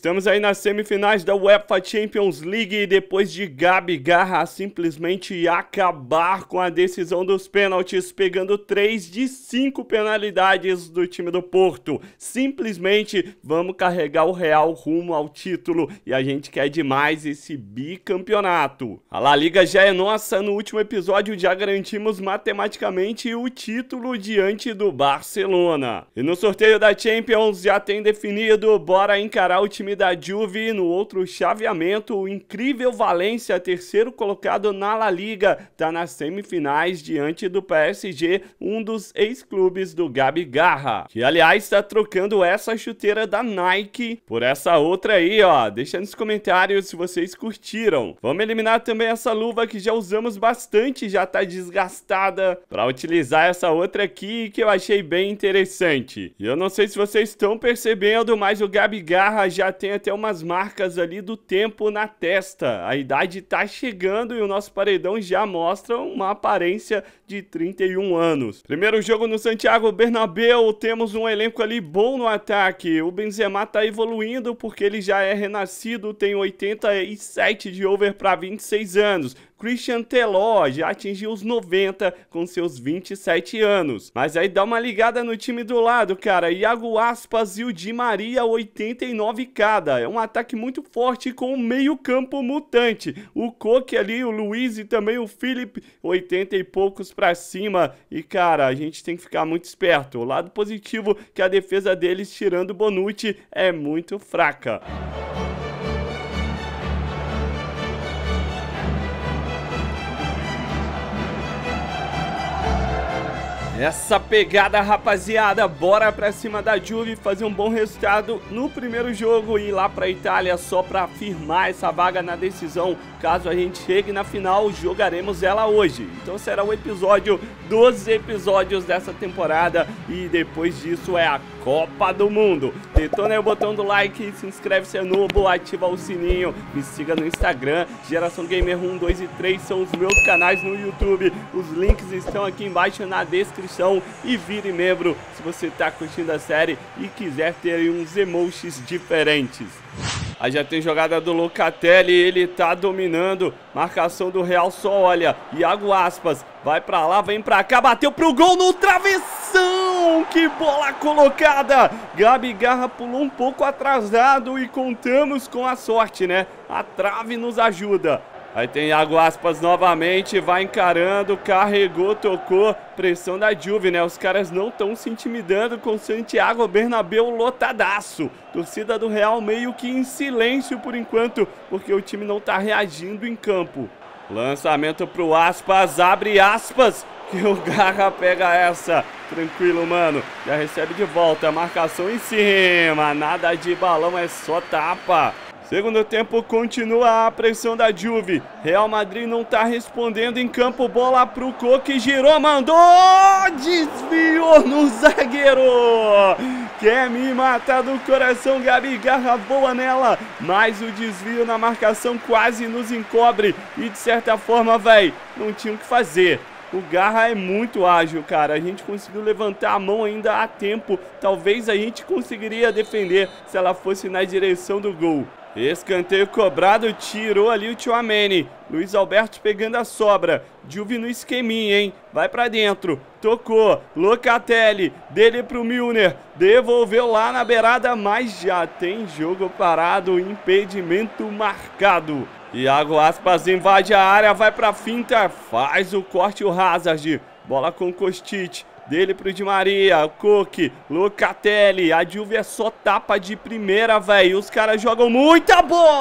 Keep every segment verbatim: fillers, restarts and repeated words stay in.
Estamos aí nas semifinais da UEFA Champions League e depois de Gabi Garra simplesmente acabar com a decisão dos pênaltis, pegando três de cinco penalidades do time do Porto. Simplesmente vamos carregar o Real rumo ao título e a gente quer demais esse bicampeonato. A La Liga já é nossa, no último episódio já garantimos matematicamente o título diante do Barcelona. E no sorteio da Champions já tem definido, bora encarar o time da Juve. No outro chaveamento, o incrível Valência, terceiro colocado na La Liga, tá nas semifinais diante do P S G, um dos ex-clubes do Gabi Garra, que aliás está trocando essa chuteira da Nike por essa outra aí, ó. Deixa nos comentários se vocês curtiram. Vamos eliminar também essa luva que já usamos bastante, já tá desgastada, para utilizar essa outra aqui que eu achei bem interessante. E eu não sei se vocês estão percebendo, mas o Gabi Garra já tem até umas marcas ali do tempo na testa. A idade tá chegando e o nosso paredão já mostra uma aparência de trinta e um anos. Primeiro jogo no Santiago Bernabéu, temos um elenco ali bom no ataque. O Benzema tá evoluindo porque ele já é renascido, tem oitenta e sete de over para vinte e seis anos. Christian Teló já atingiu os noventa com seus vinte e sete anos. Mas aí dá uma ligada no time do lado, cara. Iago Aspas e o Di Maria, oitenta e nove cada. É um ataque muito forte com o meio campo mutante. O Coque ali, o Luiz e também o Felipe, oitenta e poucos pra cima. E cara, a gente tem que ficar muito esperto. O lado positivo que a defesa deles, tirando o Bonucci, é muito fraca. Essa pegada, rapaziada, bora pra cima da Juve, fazer um bom resultado no primeiro jogo e ir lá pra Itália só pra firmar essa vaga na decisão. Caso a gente chegue na final, jogaremos ela hoje. Então será o episódio, doze episódios dessa temporada e depois disso é a Copa do Mundo. Detona aí o botão do like, se inscreve se é novo, ativa o sininho, me siga no Instagram, Geração Gamer um, dois e três são os meus canais no YouTube. Os links estão aqui embaixo na descrição e vire membro se você tá curtindo a série e quiser ter aí uns emojis diferentes. Aí já tem jogada do Locatelli, ele tá dominando, marcação do Real só olha, Iago Aspas, vai pra lá, vem pra cá, bateu pro gol no travessão, que bola colocada, Gabi Garra pulou um pouco atrasado e contamos com a sorte, né, a trave nos ajuda. Aí tem Iago Aspas novamente, vai encarando, carregou, tocou, pressão da Juve, né? Os caras não estão se intimidando com o Santiago Bernabéu lotadaço. Torcida do Real meio que em silêncio por enquanto, porque o time não tá reagindo em campo. Lançamento pro Aspas, abre Aspas, que o Garra pega essa. Tranquilo, mano. Já recebe de volta, marcação em cima, nada de balão, é só tapa. Segundo tempo continua a pressão da Juve. Real Madrid não tá respondendo em campo. Bola pro Coque, girou, mandou, desviou no zagueiro. Quer me matar do coração, Gabi Garra voa nela. Mas o desvio na marcação quase nos encobre. E de certa forma, véi, não tinha o que fazer. O Garra é muito ágil, cara. A gente conseguiu levantar a mão ainda a tempo. Talvez a gente conseguiria defender se ela fosse na direção do gol. Escanteio cobrado, tirou ali o Tchouaméni. Luiz Alberto pegando a sobra. Juve no esqueminha, hein? Vai pra dentro. Tocou. Locatelli. Dele pro Milner. Devolveu lá na beirada, mas já tem jogo parado. Impedimento marcado. Iago Aspas invade a área, vai pra finta. Faz o corte o Hazard. Bola com Kostic. Dele pro Di Maria, Coque, Locatelli, a Juve é só tapa de primeira, velho. Os caras jogam muita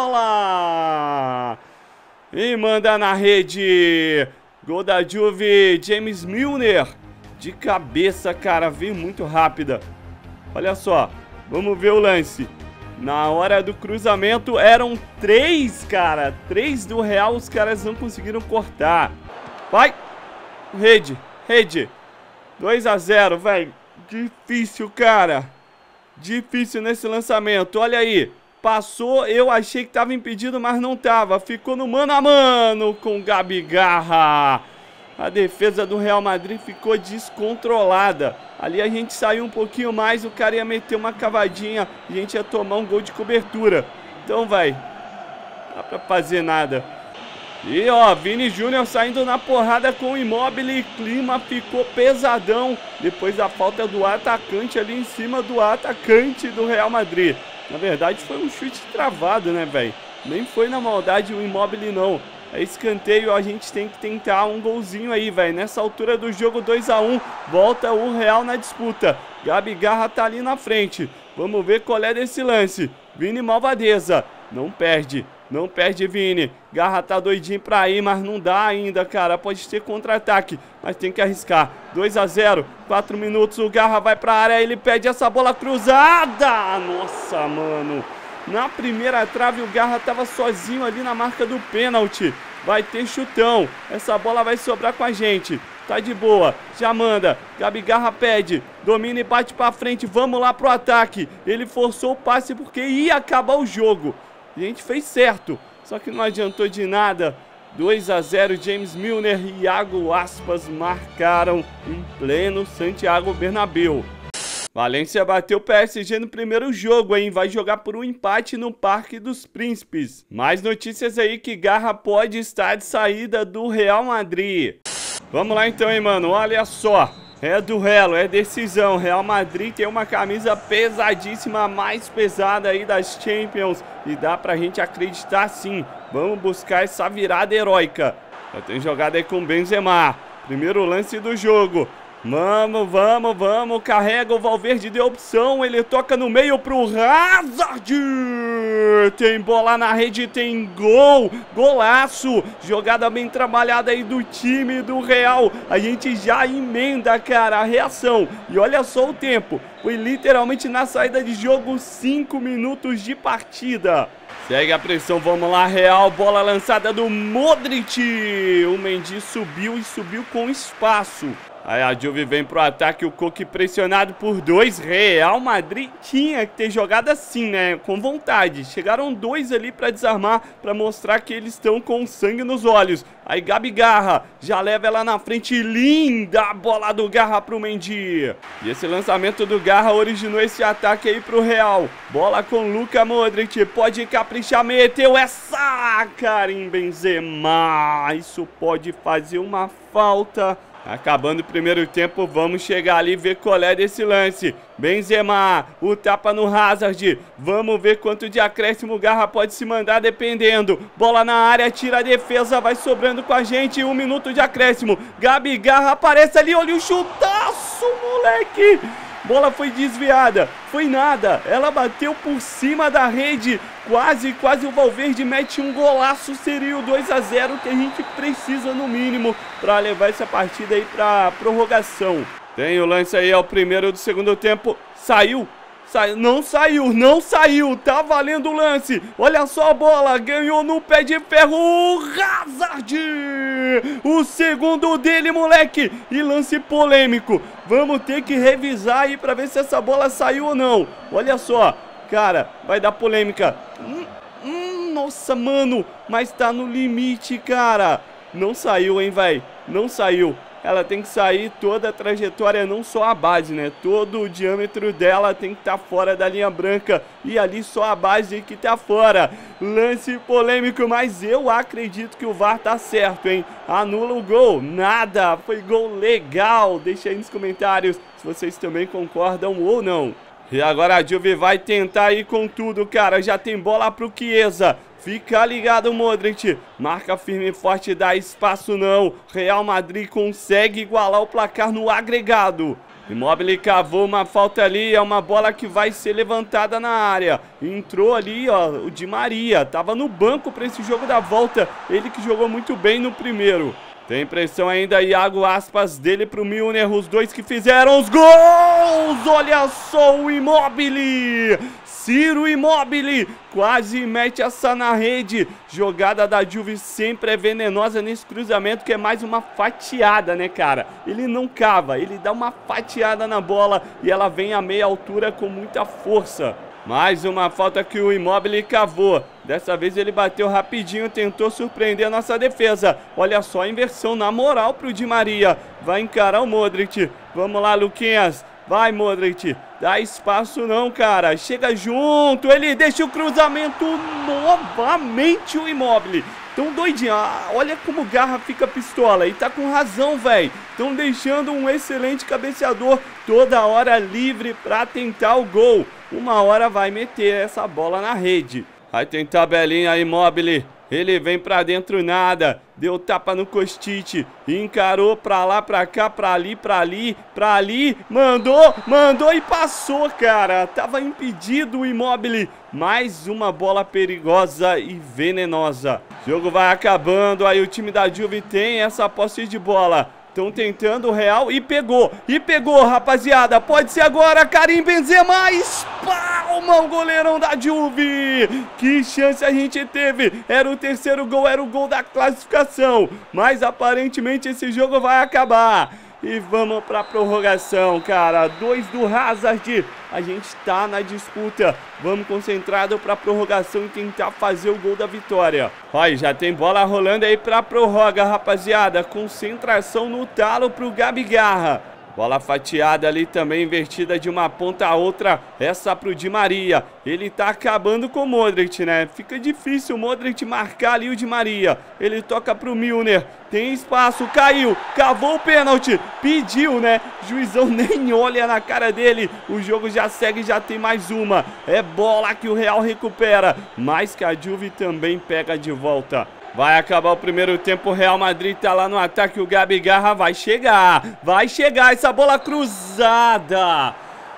bola! E manda na rede. Gol da Juve, James Milner. De cabeça, cara, veio muito rápida. Olha só, vamos ver o lance. Na hora do cruzamento eram três, cara. Três do Real, os caras não conseguiram cortar. Vai! Rede, rede. dois a zero, velho. Difícil, cara. Difícil nesse lançamento. Olha aí. Passou, eu achei que tava impedido, mas não tava. Ficou no mano a mano com Gabi Garra. a defesa do Real Madrid ficou descontrolada. Ali a gente saiu um pouquinho mais, o cara ia meter uma cavadinha, a gente ia tomar um gol de cobertura. Então, vai, não dá pra fazer nada. E, ó, Vini Júnior saindo na porrada com o Immobile, clima ficou pesadão depois da falta do atacante ali em cima do atacante do Real Madrid. Na verdade, foi um chute travado, né, velho? Nem foi na maldade o Immobile, não. É escanteio, a gente tem que tentar um golzinho aí, velho. Nessa altura do jogo, dois a um, volta o Real na disputa. Gabi Garra tá ali na frente. Vamos ver qual é desse lance. Vini Malvadeza, não perde, não perde Vini. Garra tá doidinho pra ir, mas não dá ainda, cara. Pode ter contra-ataque, mas tem que arriscar. dois a zero, quatro minutos, o Garra vai pra área, ele pede essa bola cruzada. Nossa, mano. Na primeira trave o Garra tava sozinho ali na marca do pênalti. Vai ter chutão. Essa bola vai sobrar com a gente. Tá de boa. Já manda. Gabi Garra pede. Domina e bate pra frente. Vamos lá pro ataque. Ele forçou o passe porque ia acabar o jogo. A gente fez certo. Só que não adiantou de nada. dois a zero. James Milner e Iago Aspas marcaram em pleno Santiago Bernabéu. Valência bateu o P S G no primeiro jogo, hein? Vai jogar por um empate no Parque dos Príncipes. Mais notícias aí que Garra pode estar de saída do Real Madrid. Vamos lá então, hein, mano? Olha só. É duelo, é decisão. Real Madrid tem uma camisa pesadíssima, mais pesada aí das Champions. E dá pra gente acreditar sim. Vamos buscar essa virada heróica. Já tem jogada aí com Benzema. Primeiro lance do jogo. Vamos, vamos, vamos, carrega o Valverde, deu opção, ele toca no meio pro Hazard, tem bola na rede, tem gol, golaço, jogada bem trabalhada aí do time do Real, a gente já emenda, cara, a reação, e olha só o tempo, foi literalmente na saída de jogo, cinco minutos de partida. Segue a pressão, vamos lá, Real, bola lançada do Modric, o Mendy subiu e subiu com espaço. Aí a Juve vem pro ataque, o Coque pressionado por dois. Real Madrid tinha que ter jogado assim, né? Com vontade. Chegaram dois ali pra desarmar, pra mostrar que eles estão com sangue nos olhos. Aí Gabi Garra já leva ela na frente. Linda a bola do Garra pro Mendy. E esse lançamento do Garra originou esse ataque aí pro Real. Bola com Luka Modric. Pode caprichar, meteu essa, Karim Benzema. Isso pode fazer uma falta. Acabando o primeiro tempo, vamos chegar ali e ver qual é desse lance. Benzema, o tapa no Hazard. Vamos ver quanto de acréscimo o Garra pode se mandar dependendo. Bola na área, tira a defesa, vai sobrando com a gente. Um minuto de acréscimo. Gabi Garra aparece ali, olha o chutaço, moleque. Bola foi desviada, foi nada, ela bateu por cima da rede, quase, quase o Valverde mete um golaço, seria o dois a zero que a gente precisa no mínimo para levar essa partida aí para prorrogação. Tem o lance aí, é o primeiro do segundo tempo, saiu, saiu, não saiu, não saiu, tá valendo o lance, olha só a bola, ganhou no pé de ferro, o Hazard, o segundo dele, moleque, e lance polêmico. Vamos ter que revisar aí pra ver se essa bola saiu ou não. Olha só, cara, vai dar polêmica. Hum, hum, nossa, mano, mas tá no limite, cara. Não saiu, hein, vai. Não saiu. Ela tem que sair toda a trajetória, não só a base, né? Todo o diâmetro dela tem que estar tá fora da linha branca. E ali só a base que tá fora. Lance polêmico, mas eu acredito que o V A R tá certo, hein? Anula o gol. Nada. Foi gol legal. Deixa aí nos comentários se vocês também concordam ou não. E agora a Juve vai tentar ir com tudo, cara. Já tem bola pro Chiesa. Fica ligado, Modric. Marca firme e forte, dá espaço não. Real Madrid consegue igualar o placar no agregado. Immobile cavou uma falta ali, é uma bola que vai ser levantada na área. Entrou ali, ó, o Di Maria. Tava no banco para esse jogo da volta. Ele que jogou muito bem no primeiro. Tem pressão ainda, Iago Aspas dele pro Milner, os dois que fizeram os gols. Olha só o Immobile. Ciro Immobile quase mete essa na rede. Jogada da Juve sempre é venenosa nesse cruzamento, que é mais uma fatiada, né, cara? Ele não cava, ele dá uma fatiada na bola e ela vem a meia altura com muita força. Mais uma falta que o Immobile cavou. Dessa vez ele bateu rapidinho, tentou surpreender a nossa defesa. Olha só a inversão na moral pro Di Maria. Vai encarar o Modric. Vamos lá, Luquinhas. Vai, Modric. Dá espaço não, cara. Chega junto. Ele deixa o cruzamento novamente, o Immobile. Tão doidinho. Ah, olha como o Garra fica pistola. E tá com razão, velho. Estão deixando um excelente cabeceador toda hora livre pra tentar o gol. Uma hora vai meter essa bola na rede. Vai tentar a belinha, Immobile. Ele vem pra dentro, nada. Deu tapa no Kostic. Encarou pra lá, pra cá, pra ali, pra ali, pra ali. Mandou, mandou e passou, cara. Tava impedido o Immobile. Mais uma bola perigosa e venenosa. O jogo vai acabando. Aí o time da Juve tem essa posse de bola. Estão tentando o Real e pegou. E pegou, rapaziada. Pode ser agora. Karim Benzema. Espalma o goleirão da Juve. Que chance a gente teve. Era o terceiro gol. Era o gol da classificação. Mas aparentemente esse jogo vai acabar. E vamos pra prorrogação, cara. Dois do Hazard. A gente tá na disputa. Vamos concentrado pra prorrogação e tentar fazer o gol da vitória. Olha, já tem bola rolando aí pra prorroga, rapaziada. Concentração no talo pro Gabi Garra. Bola fatiada ali também, invertida de uma ponta a outra. Essa pro Di Maria. Ele tá acabando com o Modric, né? Fica difícil o Modric marcar ali o Di Maria. Ele toca pro Milner. Tem espaço, caiu, cavou o pênalti. Pediu, né? Juizão nem olha na cara dele. O jogo já segue, já tem mais uma. É bola que o Real recupera. Mas que a Juve também pega de volta. Vai acabar o primeiro tempo, o Real Madrid tá lá no ataque, o Gabi Garra vai chegar, vai chegar essa bola cruzada.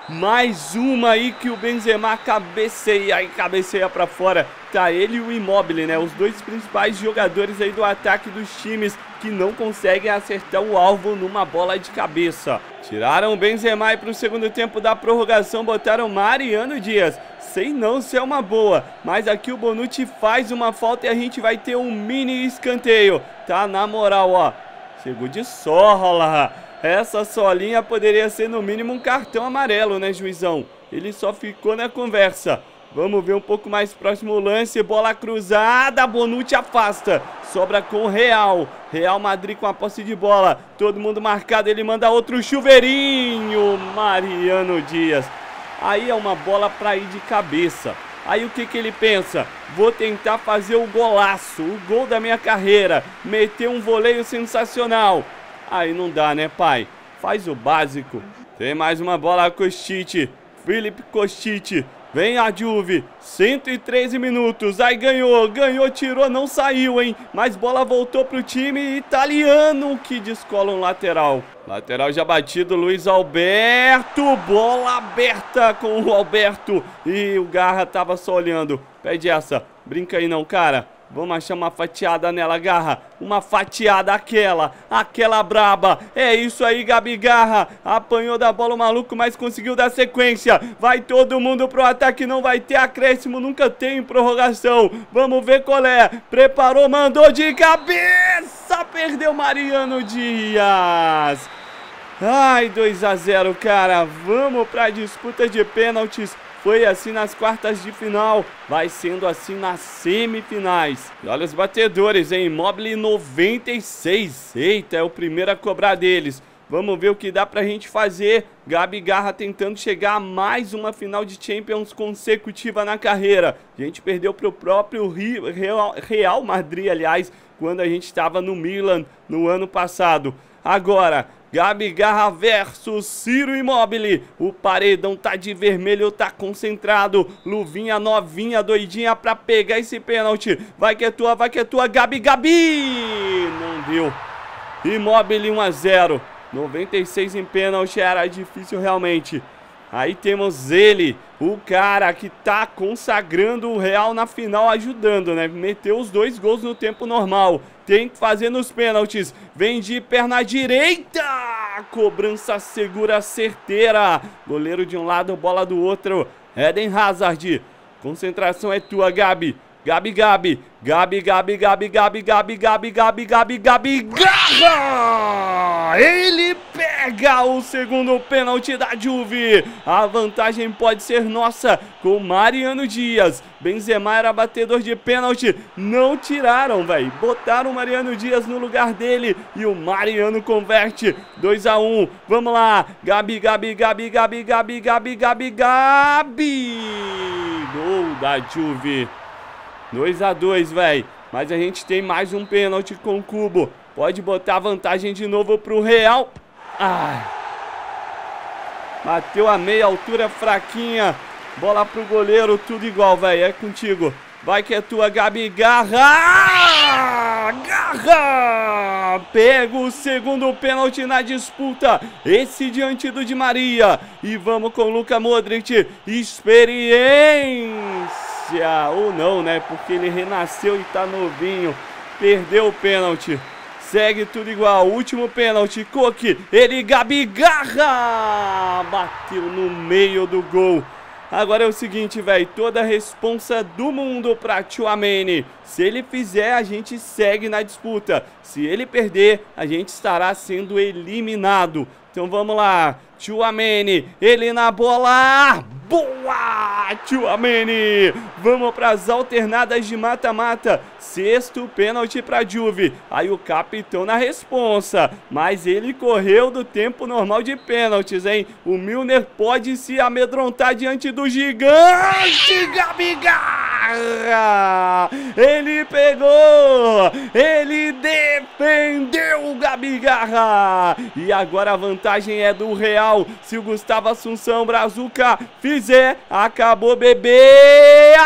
Mais uma aí que o Benzema cabeceia e cabeceia pra fora. Tá ele e o Immobile, né? Os dois principais jogadores aí do ataque dos times que não conseguem acertar o alvo numa bola de cabeça. Tiraram o Benzema aí pro segundo tempo da prorrogação, botaram Mariano Dias. Sei não se é uma boa, mas aqui o Bonucci faz uma falta e a gente vai ter um mini escanteio. Tá na moral, ó. Chegou de sola. Essa solinha poderia ser no mínimo um cartão amarelo, né, juizão? Ele só ficou na conversa. Vamos ver um pouco mais próximo o lance. Bola cruzada, Bonucci afasta. Sobra com o Real. Real Madrid com a posse de bola. Todo mundo marcado, ele manda outro chuveirinho. Mariano Dias. Aí é uma bola pra ir de cabeça. Aí o que que ele pensa? Vou tentar fazer o golaço, o gol da minha carreira. Meter um voleio sensacional. Aí não dá, né, pai? Faz o básico. Tem mais uma bola, Kostic. Filipe Kostic. Vem a Juve. cento e treze minutos. Aí ganhou, ganhou, tirou, não saiu, hein? Mas bola voltou pro time italiano que descola um lateral. Lateral já batido, Luiz Alberto. Bola aberta com o Alberto. E o Garra tava só olhando. Pede essa. Brinca aí não, cara. Vamos achar uma fatiada nela, Garra. Uma fatiada, aquela. Aquela braba. É isso aí, Gabi Garra. Apanhou da bola o maluco, mas conseguiu dar sequência. Vai todo mundo pro ataque. Não vai ter acréscimo. Nunca tem prorrogação. Vamos ver qual é. Preparou, mandou de cabeça. Perdeu Mariano Dias. Ai, dois a zero, cara. Vamos pra disputa de pênaltis. Foi assim nas quartas de final, vai sendo assim nas semifinais. E olha os batedores, hein? Immobile noventa e seis. Eita, é o primeiro a cobrar deles. Vamos ver o que dá pra gente fazer. Gabi Garra tentando chegar a mais uma final de Champions consecutiva na carreira. A gente perdeu pro próprio Real, Real Madrid, aliás, quando a gente estava no Milan no ano passado. Agora, Gabi Garra versus Ciro Immobile. O paredão tá de vermelho, tá concentrado. Luvinha novinha, doidinha pra pegar esse pênalti. Vai que é tua, vai que é tua, Gabi, Gabi! Não deu. Immobile um a zero. noventa e seis em pênalti, era difícil realmente. Aí temos ele, o cara que tá consagrando o Real na final, ajudando, né? Meteu os dois gols no tempo normal. Tem que fazer nos pênaltis. Vem de perna direita. Cobrança segura, certeira. Goleiro de um lado, bola do outro. Eden Hazard. Concentração é tua, Gabi. Gabi, Gabi. Gabi, Gabi, Gabi, Gabi, Gabi, Gabi, Gabi, Gabi, Gabi, Garra! Ele pega! pega o segundo pênalti da Juve. A vantagem pode ser nossa com Mariano Dias. Benzema era batedor de pênalti, não tiraram, velho. Botaram o Mariano Dias no lugar dele e o Mariano converte. dois a um, vamos lá. Gabi, Gabi, Gabi, Gabi, Gabi, Gabi, Gabi, Gabi. Gol da Juve. dois a dois, velho. Mas a gente tem mais um pênalti com o Kubo. Pode botar vantagem de novo pro Real. Ai. Bateu a meia altura fraquinha. Bola pro goleiro, tudo igual, velho. É contigo. Vai que é tua, Gabi. Garra! Garra! Pega o segundo pênalti na disputa. Esse diante do Di Maria. E vamos com o Luka Modric. Experiência. Ou não, né? Porque ele renasceu e tá novinho. Perdeu o pênalti. Segue tudo igual, último pênalti, Coque, ele, Gabi, garra! Bateu no meio do gol. Agora é o seguinte, velho, toda a responsa do mundo pra Tchouaméni. Se ele fizer, a gente segue na disputa. Se ele perder, a gente estará sendo eliminado. Então vamos lá, Tchouaméni, ele na bola, boa, Tchouaméni, vamos para as alternadas de mata-mata, sexto pênalti para Juve, aí o capitão na responsa, mas ele correu do tempo normal de pênaltis, hein, o Milner pode se amedrontar diante do gigante, Gabi Garra, ele pegou, ele defendeu o Gabi Garra, e agora a vantagem vantagem é do Real. Se o Gustavo Assunção Brazuca fizer, acabou, bebê!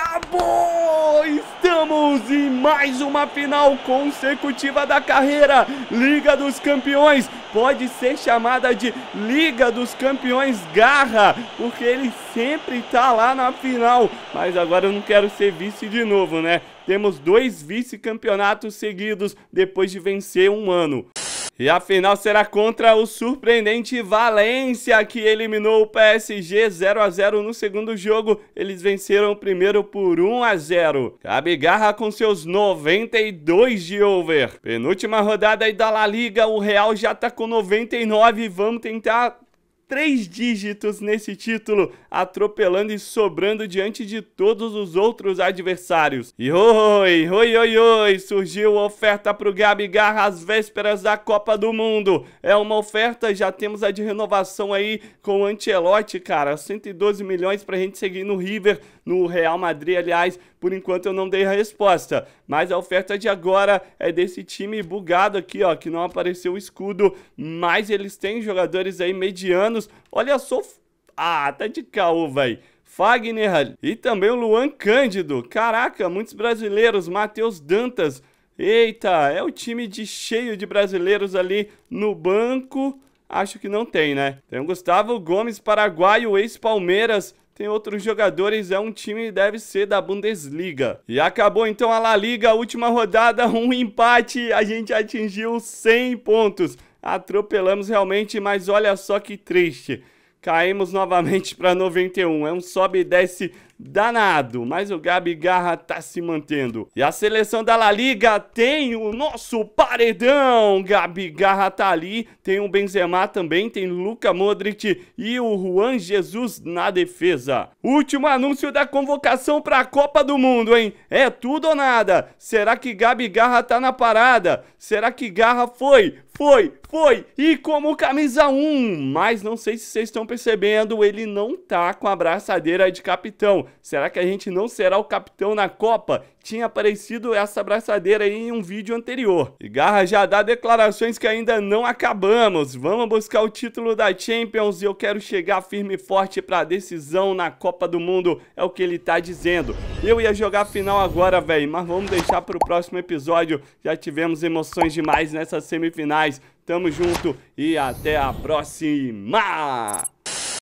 Acabou! Estamos em mais uma final consecutiva da carreira. Liga dos Campeões. Pode ser chamada de Liga dos Campeões Garra, porque ele sempre tá lá na final. Mas agora eu não quero ser vice de novo, né? Temos dois vice-campeonatos seguidos depois de vencer um ano. E a final será contra o surpreendente Valência, que eliminou o P S G zero a zero no segundo jogo. Eles venceram o primeiro por um a zero. Gabi Garra com seus noventa e dois de over. Penúltima rodada aí da La Liga, o Real já tá com noventa e nove. Vamos tentar três dígitos nesse título, atropelando e sobrando diante de todos os outros adversários. E oi, oi, oi, oi, surgiu oferta pro Gabi Garra às vésperas da Copa do Mundo. É uma oferta, já temos a de renovação aí com o Ancelotti, cara, cento e doze milhões pra gente seguir no River, no Real Madrid, aliás. Por enquanto eu não dei a resposta, mas a oferta de agora é desse time bugado aqui, ó, que não apareceu o escudo, mas eles têm jogadores aí medianos. Olha só, ah, tá de caô, velho. Fagner e também o Luan Cândido. Caraca, muitos brasileiros. Matheus Dantas. Eita, é o time de cheio de brasileiros ali no banco. Acho que não tem, né? Tem o Gustavo Gomes, paraguaio, ex-Palmeiras. Tem outros jogadores, é um time, deve ser da Bundesliga. E acabou então a La Liga, última rodada, um empate, a gente atingiu cem pontos. Atropelamos realmente, mas olha só que triste. Caímos novamente para noventa e um, é um sobe e desce danado, mas o Gabi Garra tá se mantendo. E a seleção da La Liga tem o nosso paredão. Gabi Garra tá ali, tem o Benzema também, tem Luka Modric e o Juan Jesus na defesa. Último anúncio da convocação para a Copa do Mundo, hein? É tudo ou nada? Será que Gabi Garra tá na parada? Será que Garra foi? Foi, foi, e como camisa um, mas não sei se vocês estão percebendo, ele não tá com a braçadeira de capitão. Será que a gente não será o capitão na Copa? Tinha aparecido essa braçadeira aí em um vídeo anterior. E Garra já dá declarações que ainda não acabamos. Vamos buscar o título da Champions e eu quero chegar firme e forte para a decisão na Copa do Mundo, é o que ele tá dizendo. Eu ia jogar a final agora, velho, mas vamos deixar para o próximo episódio. Já tivemos emoções demais nessas semifinais. Tamo junto e até a próxima!